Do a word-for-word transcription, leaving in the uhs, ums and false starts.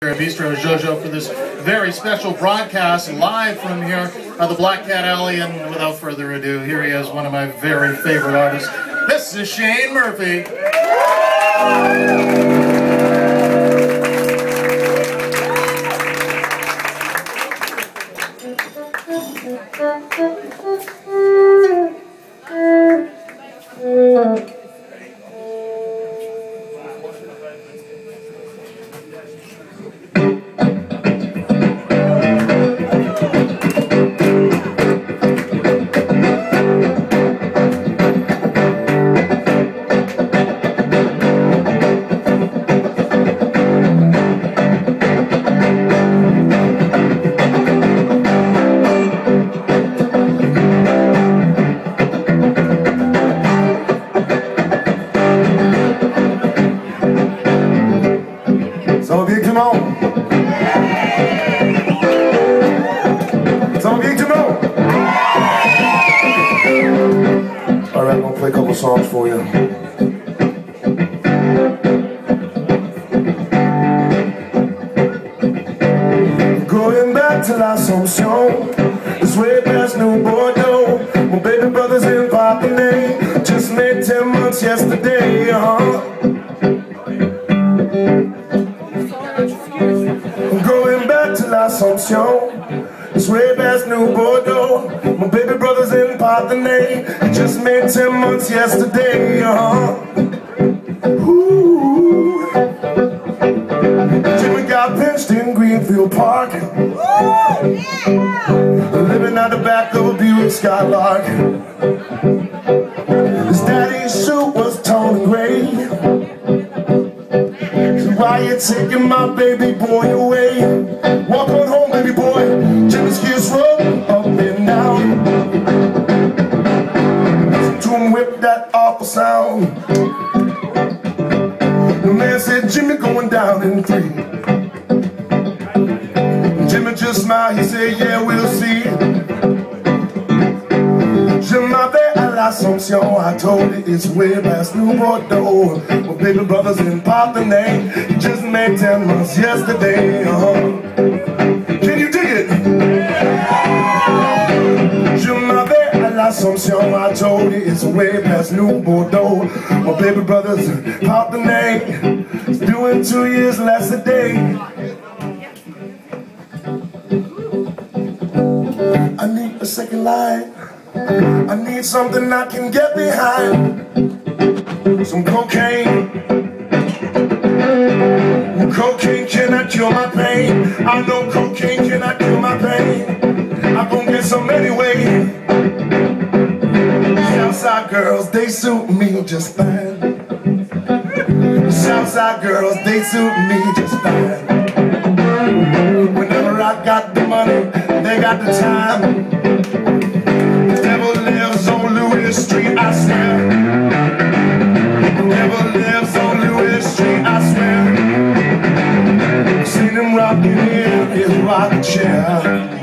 Bistro Jojo for this very special broadcast live from here at the Black Cat Alley. And without further ado, here he is, one of my very favorite artists. This is Shane Murphy. Some of you come on. Some of you come on. Alright, I'm gonna play a couple songs for you. Going back to l'Assomption, it's way past New Bordeaux. My baby brother's in Papenay, just made ten months yesterday, uh-huh. Going back to l'Assomption, it's way past New Bordeaux. My baby brother's in Papenay, just made ten months yesterday, uh-huh. Ooh. Jimmy got pinched in Greenfield Park, living out the back of a Buick Skylark. His daddy's suit was torn and gray. Why you taking my baby boy away? Walk on home, baby boy. Jimmy's kids run up and down. Listen to him whip that awful sound. The man said, Jimmy going down in three. Jimmy just smiled, he said, yeah, we'll see. Je m'appelle à l'Assomption, I told you it's way past New Bordeaux. My baby brother's in Papenay, he just made ten months yesterday, uh-huh. Can you dig it? Je m'appelle à l'Assomption, I told you it's way past New Bordeaux. My baby brother's in Papenay, he's doing two years less a day. I need a second line, I need something I can get behind. Some cocaine. Cocaine cannot cure my pain. I know cocaine cannot cure my pain. I'm gonna get some anyway. Southside girls, they suit me just fine. Southside girls, they suit me just fine. Whenever I got the money, they got the time. The devil lives on Louis Street, I swear. The devil lives on Louis Street, I swear. Seen him rocking in his rocking chair.